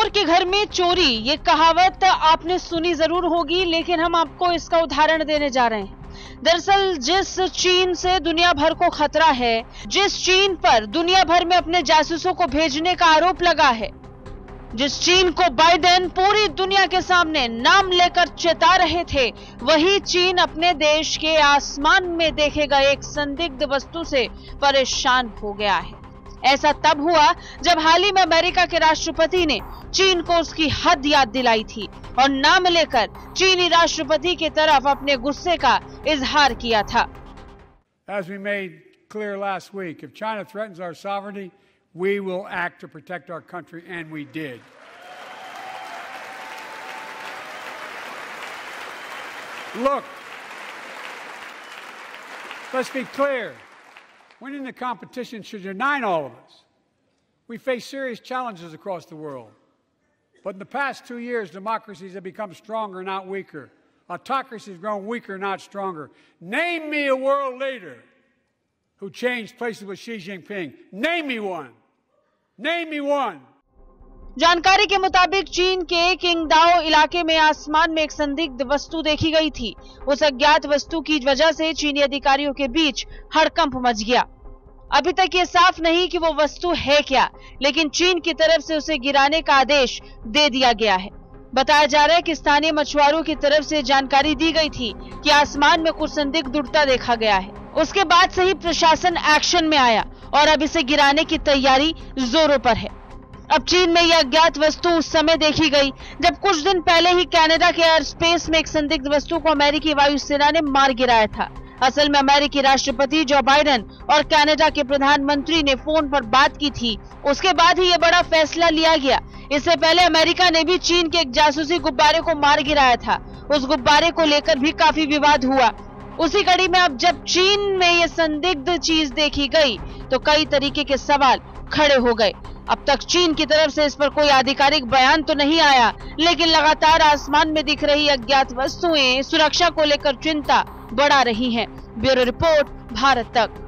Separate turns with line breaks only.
चोर के घर में चोरी, ये कहावत आपने सुनी जरूर होगी, लेकिन हम आपको इसका उदाहरण देने जा रहे हैं। दरअसल जिस चीन से दुनिया भर को खतरा है, जिस चीन पर दुनिया भर में अपने जासूसों को भेजने का आरोप लगा है, जिस चीन को बाइडेन पूरी दुनिया के सामने नाम लेकर चेता रहे थे, वही चीन अपने देश के आसमान में देखे गए एक संदिग्ध वस्तु से परेशान हो गया है। ऐसा तब हुआ जब हाल ही में अमेरिका के राष्ट्रपति ने चीन को उसकी हद याद दिलाई थी और नाम लेकर चीनी राष्ट्रपति की तरफ अपने गुस्से का इजहार किया था।
As we made clear last week, if China threatens our sovereignty, we will act to protect our country, and we did. Look, let's be clear. Winning the competition should unite all of us. We face serious challenges across the world. But in the past 2 years, democracies have become stronger, not weaker. Autocracy has grown weaker, not stronger. Name me a world leader who changed places with Xi Jinping. Name me one. Name me one.
जानकारी के मुताबिक चीन के Qingdao इलाके में आसमान में एक संदिग्ध वस्तु देखी गई थी। उस अज्ञात वस्तु की वजह से चीनी अधिकारियों के बीच हड़कंप मच गया। अभी तक ये साफ नहीं कि वो वस्तु है क्या, लेकिन चीन की तरफ से उसे गिराने का आदेश दे दिया गया है। बताया जा रहा है कि स्थानीय मछुआरों की तरफ से जानकारी दी गई थी कि आसमान में कुछ संदिग्ध उड़ता देखा गया है। उसके बाद से ही प्रशासन एक्शन में आया और अब इसे गिराने की तैयारी जोरों पर है। अब चीन में यह अज्ञात वस्तु उस समय देखी गई जब कुछ दिन पहले ही कनाडा के एयर स्पेस में एक संदिग्ध वस्तु को अमेरिकी वायुसेना ने मार गिराया था। असल में अमेरिकी राष्ट्रपति जो बाइडेन और कनाडा के प्रधानमंत्री ने फोन पर बात की थी, उसके बाद ही यह बड़ा फैसला लिया गया। इससे पहले अमेरिका ने भी चीन के एक जासूसी गुब्बारे को मार गिराया था। उस गुब्बारे को लेकर भी काफी विवाद हुआ। उसी कड़ी में अब जब चीन में ये संदिग्ध चीज देखी गई तो कई तरीके के सवाल खड़े हो गए। अब तक चीन की तरफ से इस पर कोई आधिकारिक बयान तो नहीं आया, लेकिन लगातार आसमान में दिख रही अज्ञात वस्तुएं सुरक्षा को लेकर चिंता बढ़ा रही हैं। ब्यूरो रिपोर्ट, भारत तक।